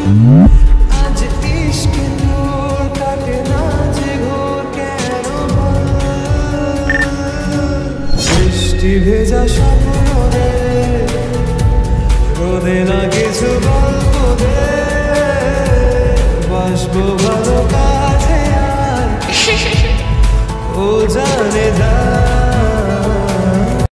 আজ ইশকে তোর কাটে না যে ঘোর কেন বৃষ্টি ভেজা স্বপ্ন রে রোদে না কিছু গল্প দে বাসবো ভালো কাছে আর ও জানে